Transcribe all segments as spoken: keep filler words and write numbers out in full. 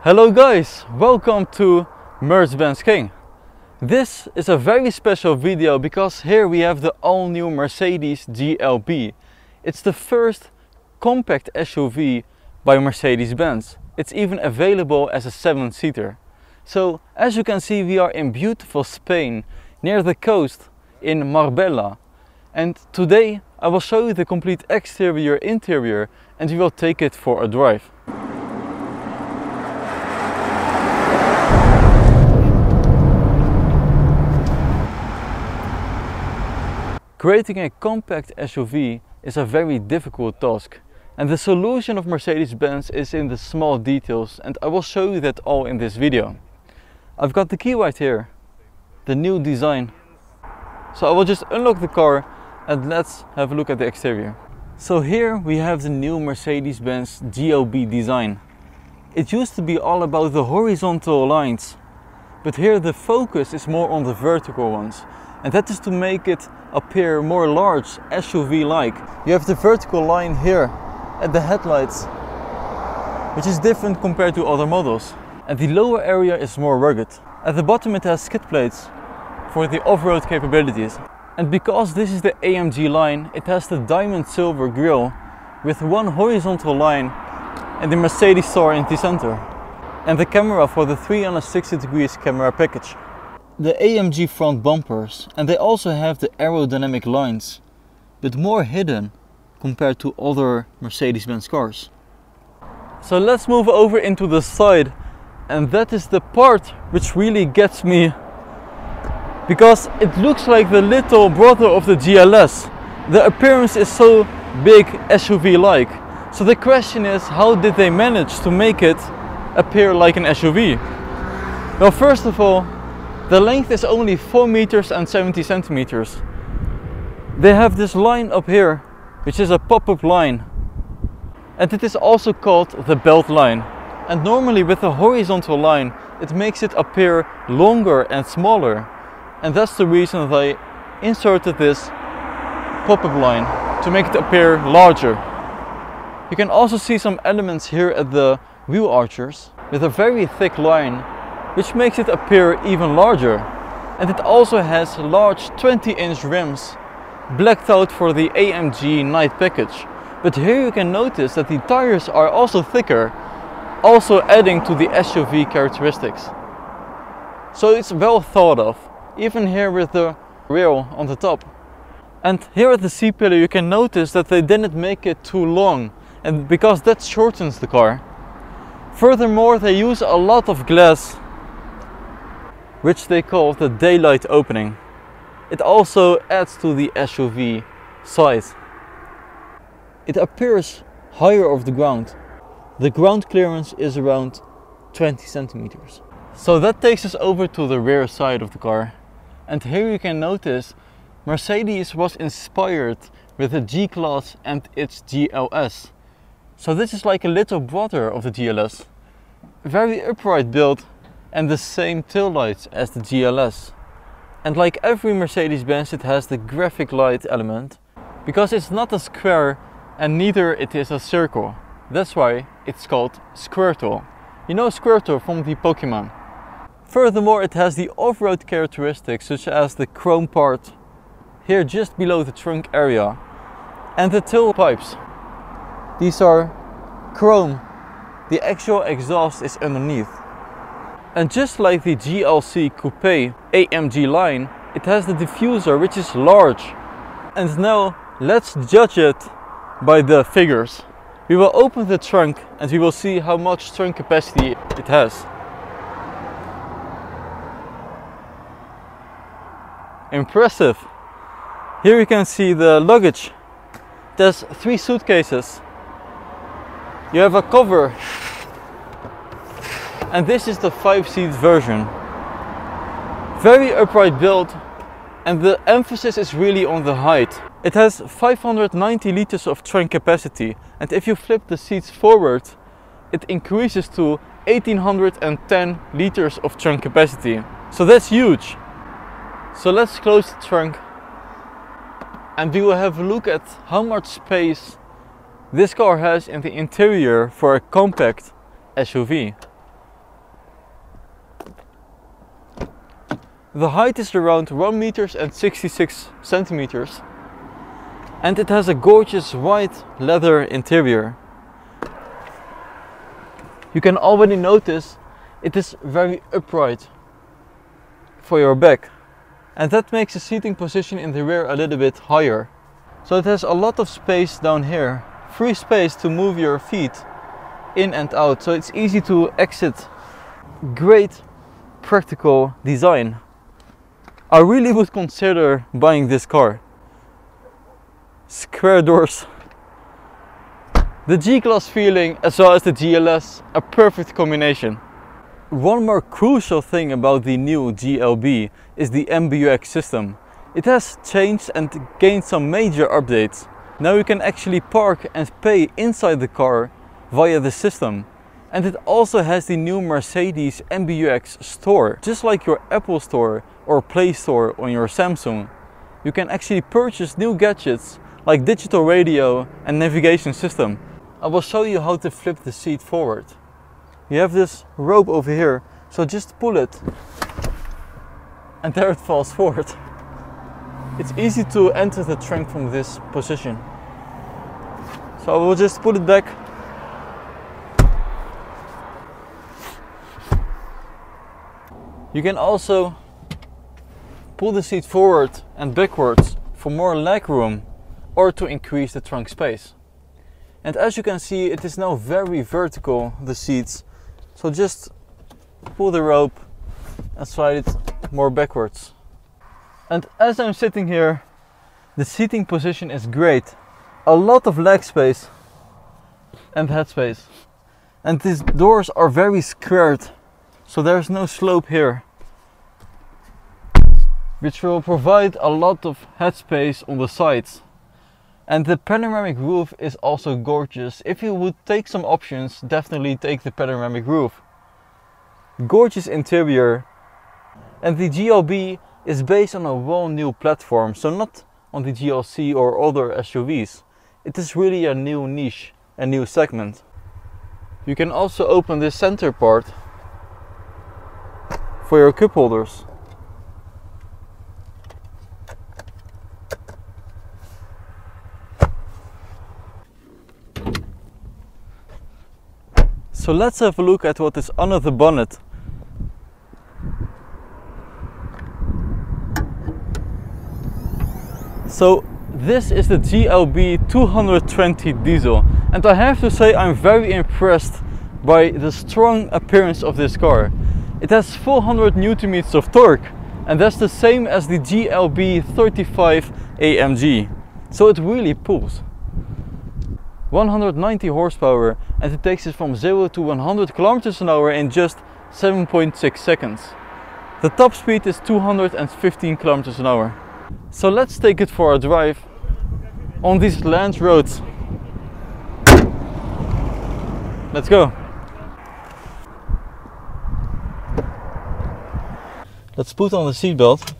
Hello guys, welcome to Mercedes-Benz King. This is a very special video because here we have the all-new Mercedes G L B. It's the first compact S U V by Mercedes-Benz. It's even available as a seven-seater. So as you can see, we are in beautiful Spain, near the coast in Marbella. And today I will show you the complete exterior, interior, and we will take it for a drive. Creating a compact S U V is a very difficult task, and the solution of Mercedes-Benz is in the small details, and I will show you that all in this video. I've got the key right here, the new design. So I will just unlock the car and let's have a look at the exterior. So here we have the new Mercedes-Benz G L B design. It used to be all about the horizontal lines, but here the focus is more on the vertical ones. And that is to make it appear more large, S U V-like. You have the vertical line here at the headlights, which is different compared to other models. And the lower area is more rugged. At the bottom it has skid plates for the off-road capabilities. And because this is the A M G line, it has the diamond silver grille with one horizontal line and the Mercedes star in the center. And the camera for the three hundred sixty degrees camera package. The A M G front bumpers, and they also have the aerodynamic lines, but more hidden compared to other Mercedes-Benz cars. So let's move over into the side, and that is the part which really gets me, because it looks like the little brother of the G L S. The appearance is so big, S U V-like. So the question is, how did they manage to make it appear like an S U V? Well, first of all, the length is only four meters and seventy centimeters. They have this line up here, which is a pop-up line. And it is also called the belt line. And normally with a horizontal line, it makes it appear longer and smaller. And that's the reason they inserted this pop-up line, to make it appear larger. You can also see some elements here at the wheel archers with a very thick line, which makes it appear even larger. And it also has large twenty inch rims, blacked out for the A M G Night package. But here you can notice that the tires are also thicker, also adding to the S U V characteristics. So it's well thought of, even here with the rail on the top. And here at the C-pillar you can notice that they didn't make it too long, and because that shortens the car. Furthermore, they use a lot of glass, which they call the daylight opening. It also adds to the S U V size. It appears higher off the ground. The ground clearance is around twenty centimeters. So that takes us over to the rear side of the car. And here you can notice Mercedes was inspired with the G-Class and its G L S. So this is like a little brother of the G L S. Very upright build, and the same taillights as the G L S. And like every Mercedes-Benz, it has the graphic light element, because it's not a square and neither it is a circle. That's why it's called Squirtle. You know Squirtle from the Pokemon. Furthermore, it has the off-road characteristics, such as the chrome part here just below the trunk area, and the tailpipes. These are chrome. The actual exhaust is underneath. And just like the G L C Coupe A M G line, it has the diffuser, which is large. And now let's judge it by the figures. We will open the trunk and we will see how much trunk capacity it has. Impressive! Here you can see the luggage. There's three suitcases. You have a cover. And this is the five-seat version. Very upright build, and the emphasis is really on the height. It has five hundred ninety liters of trunk capacity, and if you flip the seats forward, it increases to eighteen hundred ten liters of trunk capacity. So that's huge. So let's close the trunk and we will have a look at how much space this car has in the interior for a compact S U V. The height is around one meter and sixty-six centimeters, and it has a gorgeous white leather interior. You can already notice it is very upright for your back, and that makes the seating position in the rear a little bit higher. So it has a lot of space down here, free space to move your feet in and out, so it's easy to exit. Great practical design. I really would consider buying this car. Square doors. The G-Class feeling as well as the G L S, a perfect combination. One more crucial thing about the new G L B is the M B U X system. It has changed and gained some major updates. Now you can actually park and pay inside the car via the system. And it also has the new Mercedes M B U X store. Just like your Apple Store or Play Store on your Samsung, you can actually purchase new gadgets like digital radio and navigation system. I will show you how to flip the seat forward. You have this rope over here, so just pull it and there it falls forward. It's easy to enter the trunk from this position. So I will just put it back. You can also pull the seat forward and backwards for more leg room or to increase the trunk space. And as you can see, it is now very vertical, the seats. So just pull the rope and slide it more backwards. And as I'm sitting here, the seating position is great. A lot of leg space and head space. And these doors are very squared, so there's no slope here, which will provide a lot of head space on the sides. And the panoramic roof is also gorgeous. If you would take some options, definitely take the panoramic roof. Gorgeous interior. And the G L B is based on a whole new platform, so not on the G L C or other S U Vs. It is really a new niche, a new segment. You can also open this center part for your cup holders. So let's have a look at what is under the bonnet. So this is the G L B two hundred twenty diesel, and I have to say I'm very impressed by the strong appearance of this car. It has four hundred newton meters of torque, and that's the same as the G L B thirty-five A M G, so it really pulls. one hundred ninety horsepower, and it takes it from zero to one hundred kilometers an hour in just seven point six seconds. The top speed is two hundred fifteen kilometers an hour. So let's take it for a drive on these land roads. Let's go. Let's put on the seatbelt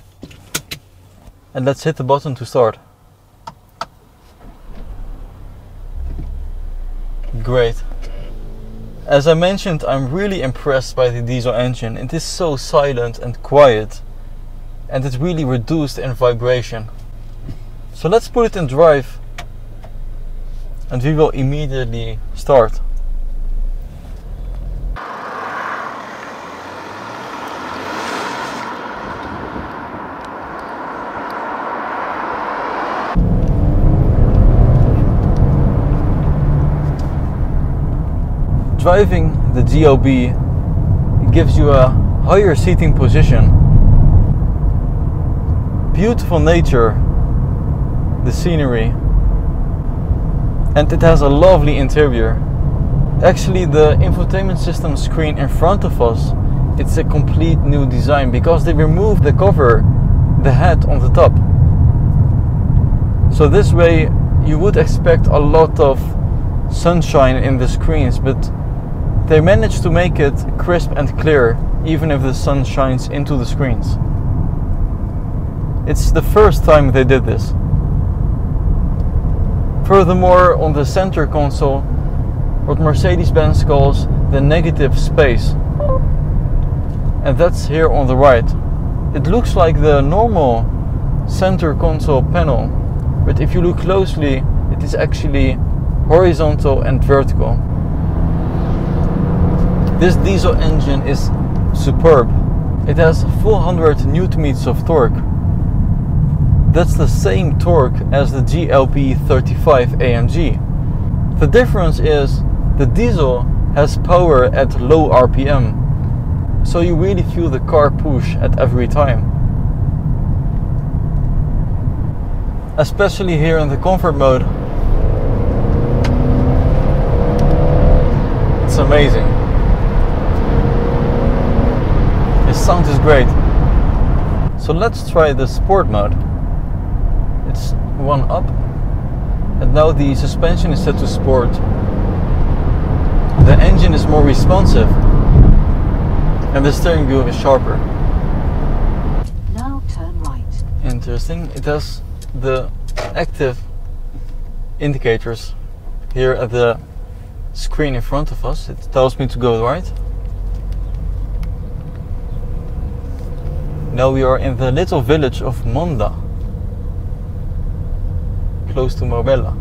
and let's hit the button to start. Great. As I mentioned, I'm really impressed by the diesel engine. It is so silent and quiet, and it's really reduced in vibration. So let's put it in drive and we will immediately start. Driving the G L B gives you a higher seating position. Beautiful nature, the scenery, and it has a lovely interior. Actually, the infotainment system screen in front of us, it's a complete new design because they removed the cover, the head on the top. So this way you would expect a lot of sunshine in the screens, but they managed to make it crisp and clear even if the sun shines into the screens. It's the first time they did this. Furthermore, on the center console, what Mercedes-Benz calls the negative space, and that's here on the right. It looks like the normal center console panel, but if you look closely, it is actually horizontal and vertical. This diesel engine is superb. It has four hundred newton meters of torque. That's the same torque as the G L B thirty-five A M G. The difference is the diesel has power at low R P M, so you really feel the car push at every time. Especially here in the comfort mode. It's amazing. The sound is great. So let's try the sport mode. It's one up, and now the suspension is set to sport. The engine is more responsive, and the steering wheel is sharper. Now turn right. Interesting. It has the active indicators here at the screen in front of us. It tells me to go right. Now we are in the little village of Monda, close to Marbella.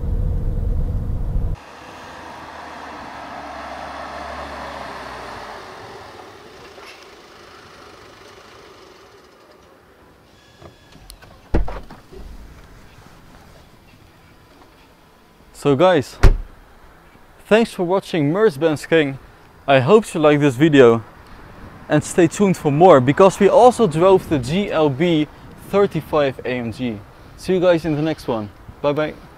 So guys, thanks for watching Mercedes-Benz King. I hope you liked this video, and stay tuned for more, because we also drove the G L B thirty-five A M G. See you guys in the next one. Bye bye.